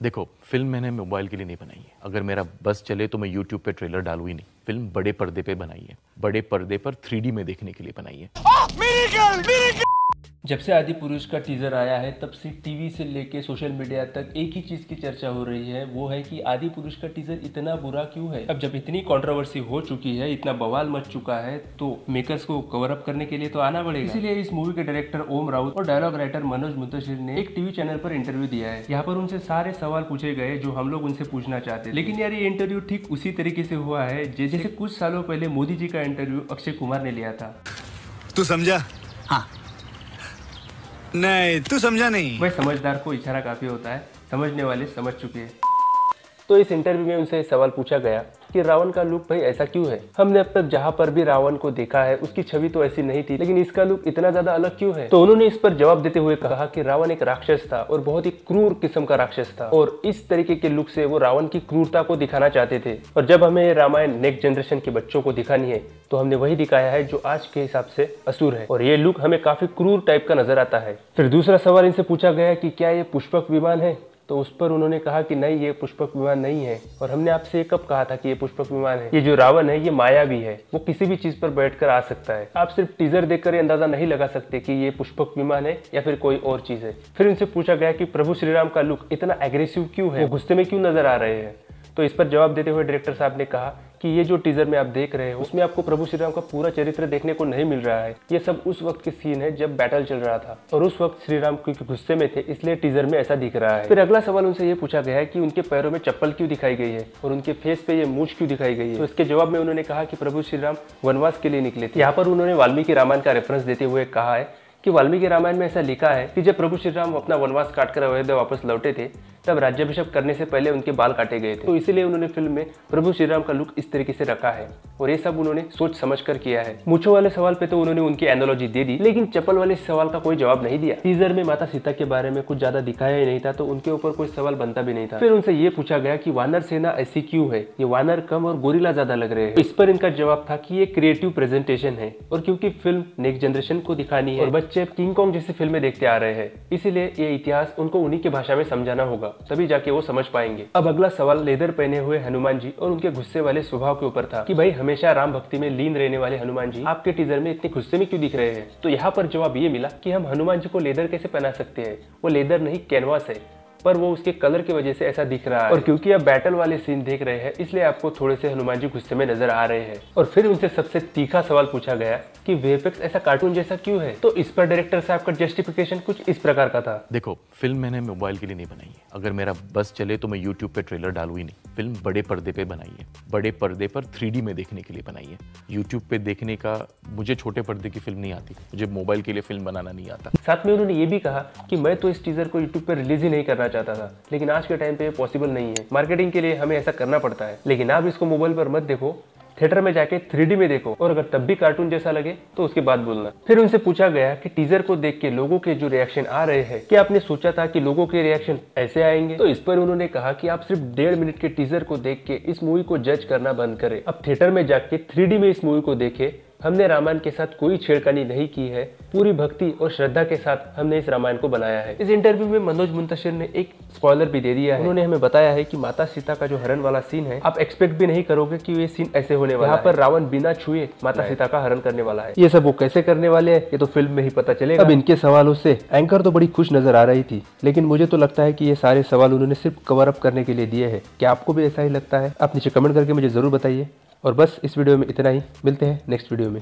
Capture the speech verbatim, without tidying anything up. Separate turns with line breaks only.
देखो, फिल्म मैंने मोबाइल के लिए नहीं बनाई है। अगर मेरा बस चले तो मैं यूट्यूब पे ट्रेलर डालूँ ही नहीं। फिल्म बड़े पर्दे पे बनाई है, बड़े पर्दे पर थ्री डी में देखने के लिए बनाई है।
आ, मेरी गर्ल, मेरी गर्ल। जब से आदि पुरुष का टीजर आया है तब से टीवी से लेके सोशल मीडिया तक एक ही चीज की चर्चा हो रही है, वो है कि आदि पुरुष का टीजर इतना बुरा क्यों है। अब जब इतनी कंट्रोवर्सी हो चुकी है, इतना बवाल मच चुका है, तो मेकर्स को कवर अप करने के लिए तो आना पड़ेगा। इसीलिए इस मूवी के डायरेक्टर ओम राउत और डायलॉग राइटर मनोज मुंतशिर ने एक टीवी चैनल पर इंटरव्यू दिया है। यहाँ पर उनसे सारे सवाल पूछे गए जो हम लोग उनसे पूछना चाहते हैं। लेकिन यार ये इंटरव्यू ठीक उसी तरीके से हुआ है जैसे कुछ सालों पहले मोदी जी का इंटरव्यू अक्षय कुमार ने लिया था।
तू समझा? हाँ। नहीं, तू समझा नहीं।
भाई समझदार को इशारा काफी होता है, समझने वाले समझ चुके हैं। तो इस इंटरव्यू में उनसे सवाल पूछा गया कि रावण का लुक भाई ऐसा क्यों है। हमने अब तक जहाँ पर भी रावण को देखा है उसकी छवि तो ऐसी नहीं थी, लेकिन इसका लुक इतना ज्यादा अलग क्यों है। तो उन्होंने इस पर जवाब देते हुए कहा कि रावण एक राक्षस था और बहुत ही क्रूर किस्म का राक्षस था, और इस तरीके के लुक से वो रावण की क्रूरता को दिखाना चाहते थे। और जब हमें रामायण नेक्स्ट जनरेशन के बच्चों को दिखानी है तो हमने वही दिखाया है जो आज के हिसाब से असुर है, और ये लुक हमें काफी क्रूर टाइप का नजर आता है। फिर दूसरा सवाल इनसे पूछा गया कि क्या ये पुष्पक विमान है, तो उस पर उन्होंने कहा कि नहीं, ये पुष्पक विमान नहीं है। और हमने आपसे ये कब कहा था कि ये पुष्पक विमान है। ये जो रावण है ये मायावी है, वो किसी भी चीज पर बैठकर आ सकता है। आप सिर्फ टीजर देखकर अंदाजा नहीं लगा सकते कि ये पुष्पक विमान है या फिर कोई और चीज है। फिर उनसे पूछा गया कि प्रभु श्री राम का लुक इतना एग्रेसिव क्यों है, वो गुस्से में क्यों नजर आ रहे हैं। तो इस पर जवाब देते हुए डायरेक्टर साहब ने कहा कि ये जो टीजर में आप देख रहे हो उसमें आपको प्रभु श्री राम का पूरा चरित्र देखने को नहीं मिल रहा है। ये सब उस वक्त के सीन है जब बैटल चल रहा था, और उस वक्त श्री राम क्योंकि गुस्से में थे इसलिए टीजर में ऐसा दिख रहा है। फिर अगला सवाल उनसे ये पूछा गया है कि उनके पैरों में चप्पल क्यों दिखाई गई है और उनके फेस पे ये मूंछ क्यों दिखाई गई है। तो इसके जवाब में उन्होंने कहा कि प्रभु श्री राम वनवास के लिए निकले थे। यहाँ पर उन्होंने वाल्मीकि रामायण का रेफरेंस देते हुए कहा है कि वाल्मीकि रामायण में ऐसा लिखा है कि जब प्रभु श्री राम अपना वनवास काटकर अयोध्या वापस लौटे थे तब राज्याभिषेक करने से पहले उनके बाल काटे गए थे। तो इसीलिए उन्होंने फिल्म में प्रभु श्री राम का लुक इस तरीके से रखा है, और ये सब उन्होंने सोच समझ कर किया है। मूंछों वाले सवाल पे तो उन्होंने उनकी एनालॉजी दे दी, लेकिन चप्पल वाले सवाल का कोई जवाब नहीं दिया। टीजर में माता सीता के बारे में कुछ ज्यादा दिखाया ही नहीं था, तो उनके ऊपर कोई सवाल बनता भी नहीं था। फिर उनसे ये पूछा गया कि वानर सेना ऐसी क्यों है, ये वानर कम और गोरिल्ला ज्यादा लग रहे हैं। इस पर इनका जवाब था कि ये क्रिएटिव प्रेजेंटेशन है, और क्योंकि फिल्म नेक्स्ट जनरेशन को दिखानी है और बच्चे किंग कॉन्ग जैसी फिल्में देखते आ रहे हैं, इसीलिए ये इतिहास उनको उन्हीं की भाषा में समझाना होगा, तभी जाके वो समझ पाएंगे। अब अगला सवाल लेदर पहने हुए हनुमान जी और उनके गुस्से वाले स्वभाव के ऊपर था कि भाई हमेशा राम भक्ति में लीन रहने वाले हनुमान जी आपके टीजर में इतने गुस्से में क्यों दिख रहे हैं। तो यहाँ पर जवाब ये मिला कि हम हनुमान जी को लेदर कैसे पहना सकते हैं, वो लेदर नहीं कैनवास है, पर वो उसके कलर की वजह से ऐसा दिख रहा है। और क्योंकि आप बैटल वाले सीन देख रहे हैं इसलिए आपको थोड़े से हनुमान जी गुस्से में नजर आ रहे हैं। और फिर उनसे सबसे तीखा सवाल पूछा गया कि वीएफएक्स ऐसा कार्टून जैसा क्यों है। तो इस पर डायरेक्टर साहब का जस्टिफिकेशन कुछ इस प्रकार का था।
देखो, फिल्म मैंने मोबाइल के लिए नहीं बनाई है। अगर मेरा बस चले तो मैं यूट्यूब पे ट्रेलर डालूँ ही नहीं। फिल्म बड़े पर्दे पे बनाई है, बड़े पर्दे पर थ्री डी में देखने के लिए बनाई है। यूट्यूब पे देखने का मुझे छोटे पर्दे की फिल्म नहीं आती, मुझे मोबाइल के लिए फिल्म बनाना नहीं आता।
साथ में उन्होंने ये भी कहा कि मैं तो इस टीजर को यूट्यूब पर रिलीज ही नहीं करना चाहता था, लेकिन आज के टाइम पे पॉसिबल नहीं है। मार्केटिंग के लिए हमें ऐसा करना पड़ता है, लेकिन आप इसको मोबाइल पर मत देखो, थिएटर में जाके थ्री डी में देखो, और अगर तब भी कार्टून जैसा लगे तो उसके बाद बोलना। फिर उनसे पूछा गया कि टीजर को देख के लोगों के जो रिएक्शन आ रहे हैं, क्या आपने सोचा था कि लोगों के रिएक्शन ऐसे आएंगे। तो इस पर उन्होंने कहा कि आप सिर्फ डेढ़ मिनट के टीजर को देख के इस मूवी को जज करना बंद करें, अब थिएटर में जाके थ्री डी में इस मूवी को देखे। हमने रामायण के साथ कोई छेड़खानी नहीं की है, पूरी भक्ति और श्रद्धा के साथ हमने इस रामायण को बनाया है। इस इंटरव्यू में मनोज मुंतशिर ने एक स्पॉइलर भी दे दिया है। उन्होंने हमें बताया है कि माता सीता का जो हरण वाला सीन है, आप एक्सपेक्ट भी नहीं करोगे कि ये सीन ऐसे होने वाला है। यहाँ पर रावण बिना छुए माता सीता का हरण करने वाला है। ये सब वो कैसे करने वाले हैं ये तो फिल्म में ही पता चलेगा। अब इनके सवालों से एंकर तो बड़ी खुश नजर आ रही थी, लेकिन मुझे तो लगता है कि ये सारे सवाल उन्होंने सिर्फ कवर अप करने के लिए दिए हैं। क्या आपको भी ऐसा ही लगता है? आप नीचे कमेंट करके मुझे जरूर बताइए। और बस इस वीडियो में इतना ही, मिलते हैं नेक्स्ट वीडियो में।